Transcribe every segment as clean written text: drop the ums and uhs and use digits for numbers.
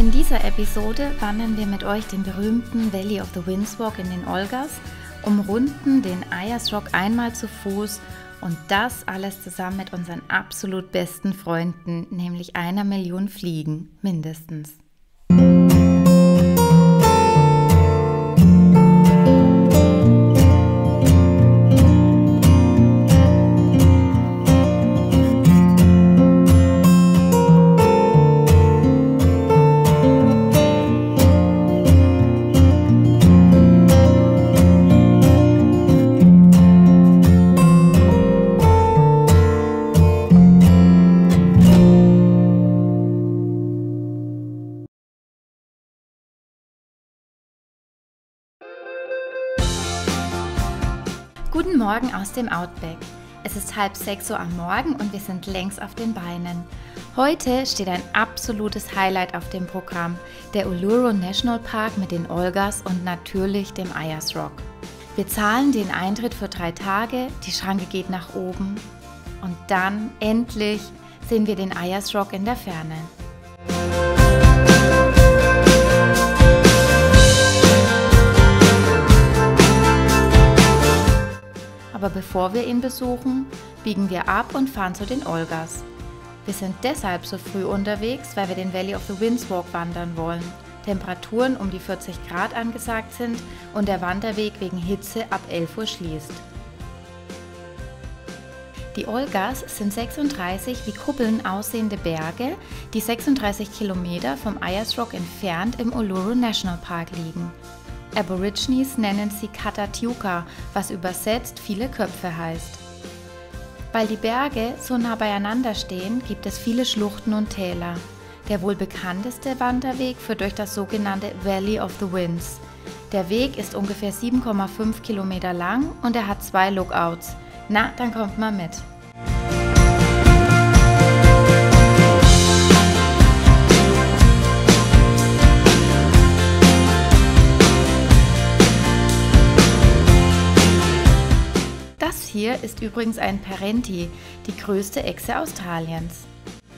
In dieser Episode wandern wir mit euch den berühmten Valley of the Winds Walk in den Olgas, umrunden den Ayers Rock einmal zu Fuß und das alles zusammen mit unseren absolut besten Freunden, nämlich 1 Million Fliegen mindestens. Guten Morgen aus dem Outback. Es ist 5:30 Uhr am Morgen und wir sind längst auf den Beinen. Heute steht ein absolutes Highlight auf dem Programm, der Uluru National Park mit den Olgas und natürlich dem Ayers Rock. Wir zahlen den Eintritt für 3 Tage, die Schranke geht nach oben und dann, endlich, sehen wir den Ayers Rock in der Ferne. Aber bevor wir ihn besuchen, biegen wir ab und fahren zu den Olgas. Wir sind deshalb so früh unterwegs, weil wir den Valley of the Winds Walk wandern wollen. Temperaturen um die 40 Grad angesagt sind und der Wanderweg wegen Hitze ab 11 Uhr schließt. Die Olgas sind 36 wie Kuppeln aussehende Berge, die 36 Kilometer vom Ayers Rock entfernt im Uluru National Park liegen. Aborigines nennen sie Katatiuka, was übersetzt viele Köpfe heißt. Weil die Berge so nah beieinander stehen, gibt es viele Schluchten und Täler. Der wohl bekannteste Wanderweg führt durch das sogenannte Valley of the Winds. Der Weg ist ungefähr 7,5 Kilometer lang und er hat 2 Lookouts. Na, dann kommt mal mit. Das hier ist übrigens ein Perenti, die größte Echse Australiens.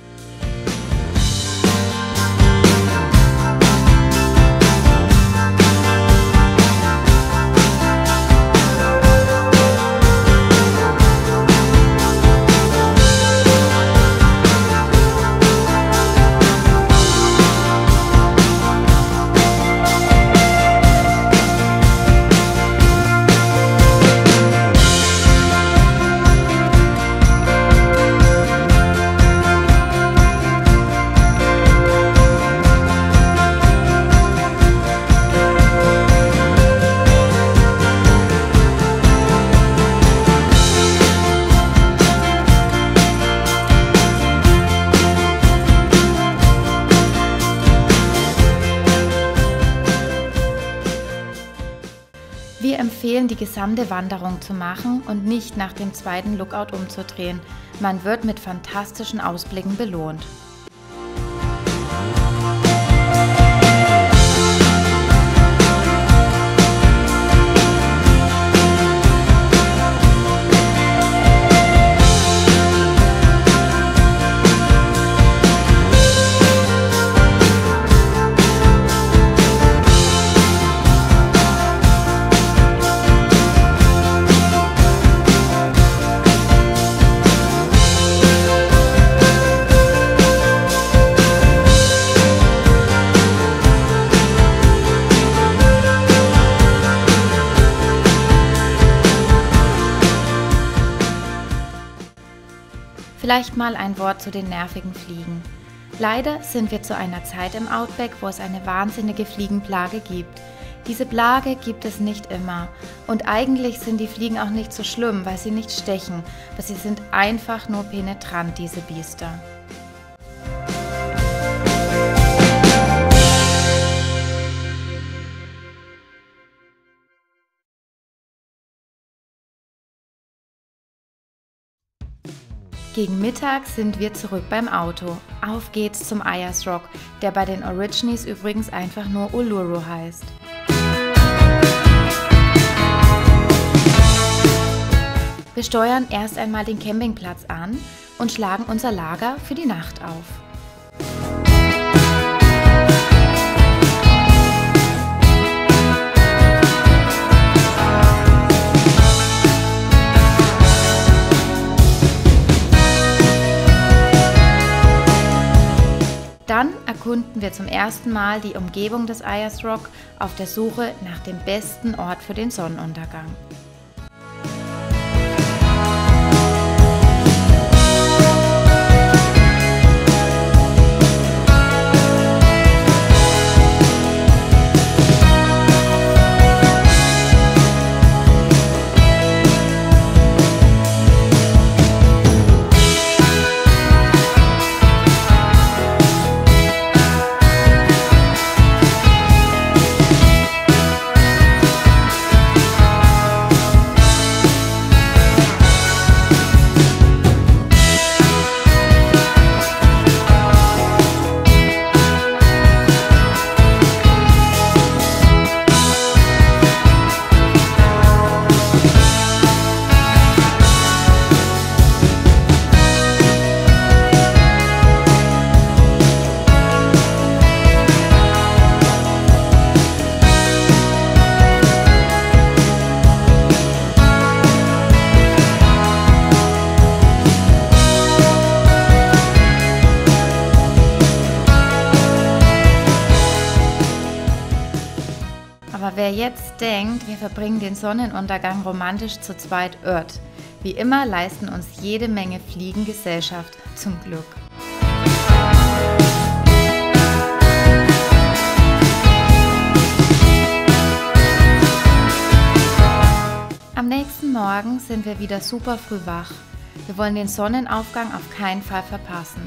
Wir empfehlen, die gesamte Wanderung zu machen und nicht nach dem zweiten Lookout umzudrehen. Man wird mit fantastischen Ausblicken belohnt. Vielleicht mal ein Wort zu den nervigen Fliegen. Leider sind wir zu einer Zeit im Outback, wo es eine wahnsinnige Fliegenplage gibt. Diese Plage gibt es nicht immer. Und eigentlich sind die Fliegen auch nicht so schlimm, weil sie nicht stechen, aber sie sind einfach nur penetrant, diese Biester. Gegen Mittag sind wir zurück beim Auto. Auf geht's zum Ayers Rock, der bei den Aborigines übrigens einfach nur Uluru heißt. Wir steuern erst einmal den Campingplatz an und schlagen unser Lager für die Nacht auf. erkunden wir zum ersten Mal die Umgebung des Ayers Rock auf der Suche nach dem besten Ort für den Sonnenuntergang. Aber wer jetzt denkt, wir verbringen den Sonnenuntergang romantisch zu zweit, irrt. Wie immer leisten uns jede Menge Fliegen Gesellschaft, zum Glück. Am nächsten Morgen sind wir wieder super früh wach. Wir wollen den Sonnenaufgang auf keinen Fall verpassen.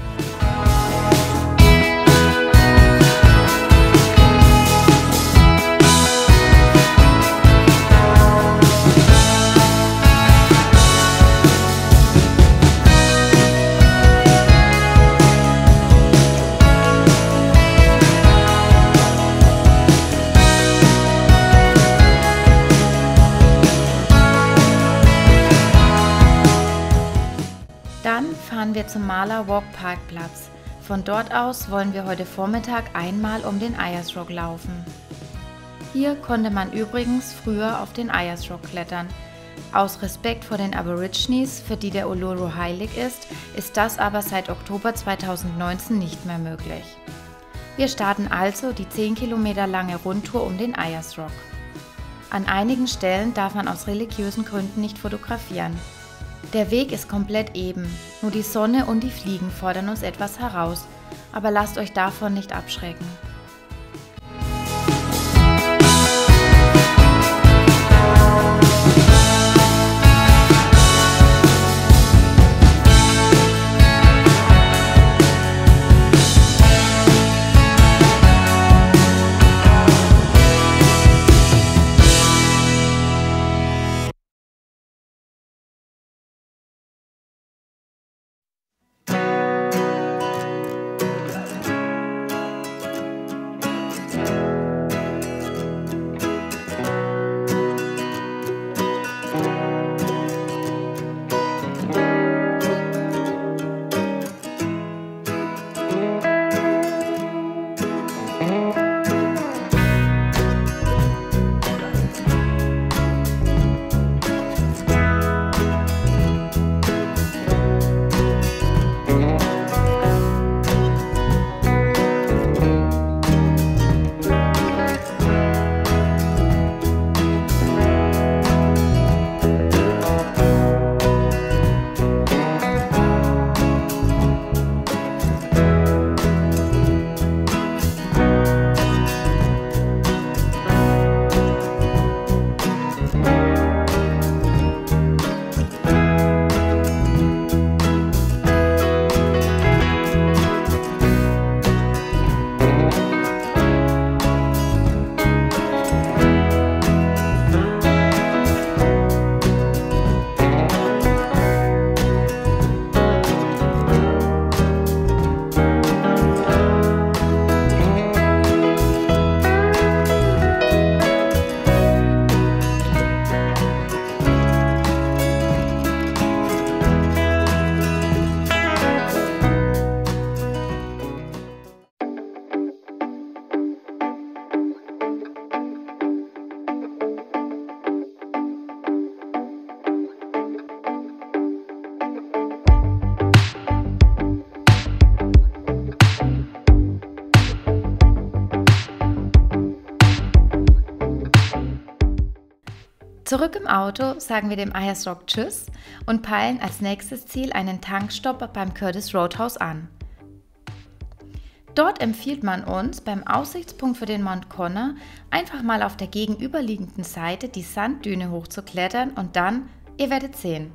Dann fahren wir zum Marla Walk Parkplatz. Von dort aus wollen wir heute Vormittag einmal um den Ayers Rock laufen. Hier konnte man übrigens früher auf den Ayers Rock klettern. Aus Respekt vor den Aborigines, für die der Uluru heilig ist das aber seit Oktober 2019 nicht mehr möglich. Wir starten also die 10 Kilometer lange Rundtour um den Ayers Rock. An einigen Stellen darf man aus religiösen Gründen nicht fotografieren. Der Weg ist komplett eben, nur die Sonne und die Fliegen fordern uns etwas heraus, aber lasst euch davon nicht abschrecken. Zurück im Auto sagen wir dem Ayers Rock Tschüss und peilen als nächstes Ziel einen Tankstopp beim Curtis Roadhouse an. Dort empfiehlt man uns, beim Aussichtspunkt für den Mount Connor einfach mal auf der gegenüberliegenden Seite die Sanddüne hochzuklettern und dann, ihr werdet sehen.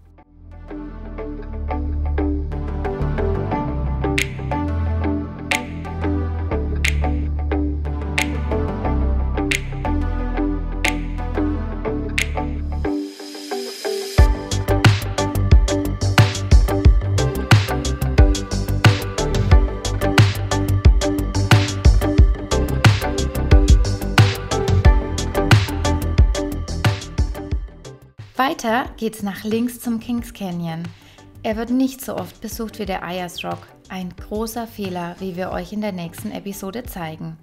Weiter geht's nach links zum Kings Canyon. Er wird nicht so oft besucht wie der Ayers Rock. Ein großer Fehler, wie wir euch in der nächsten Episode zeigen.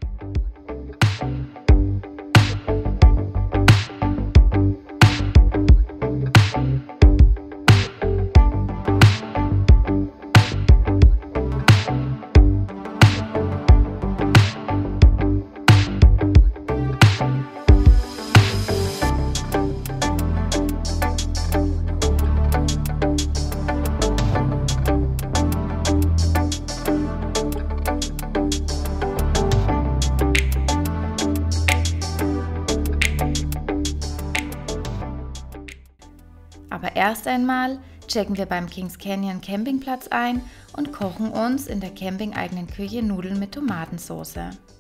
Aber erst einmal checken wir beim Kings Canyon Campingplatz ein und kochen uns in der campingeigenen Küche Nudeln mit Tomatensauce.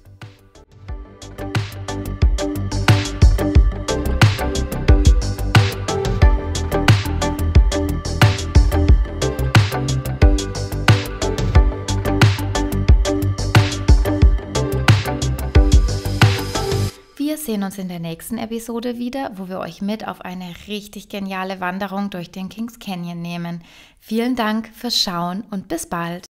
Wir sehen uns in der nächsten Episode wieder, wo wir euch mit auf eine richtig geniale Wanderung durch den Kings Canyon nehmen. Vielen Dank fürs Schauen und bis bald!